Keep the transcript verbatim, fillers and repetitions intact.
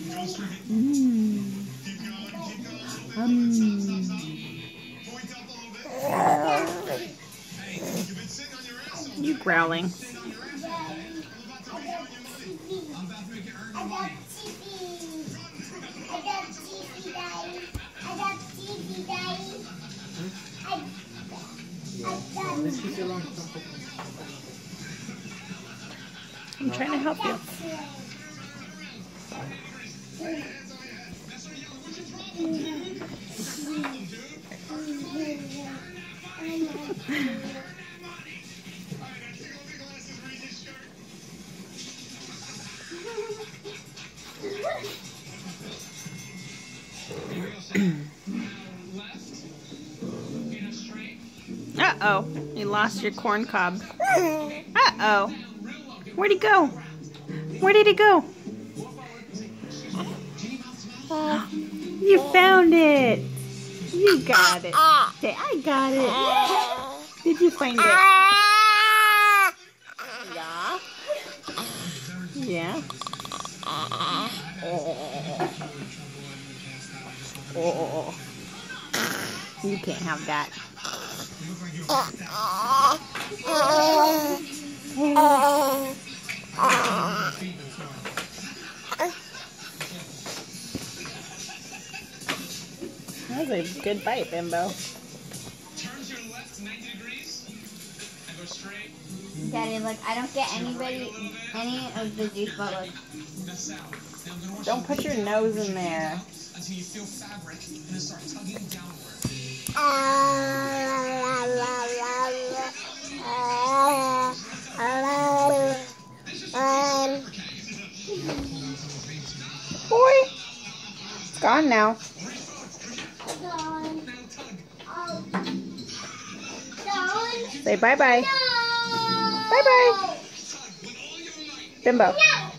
Mmm. Um. You growling. I'm trying to help you. Uh-oh, you lost your corn cob. Uh-oh. Where'd he go? Where did he go? You found it. You got it. Say, I got it. Did you find it? Yeah. Yeah. Oh. You can't have that. That was a good bite, Bimbo. Turn to your left ninety degrees and go straight. Daddy, look, I don't get anybody, any of the juice, but look. Don't put your nose in there. Until you feel fabric and then start tugging downward. Boy, it's gone now. Say bye-bye. Bye-bye. Bimbo.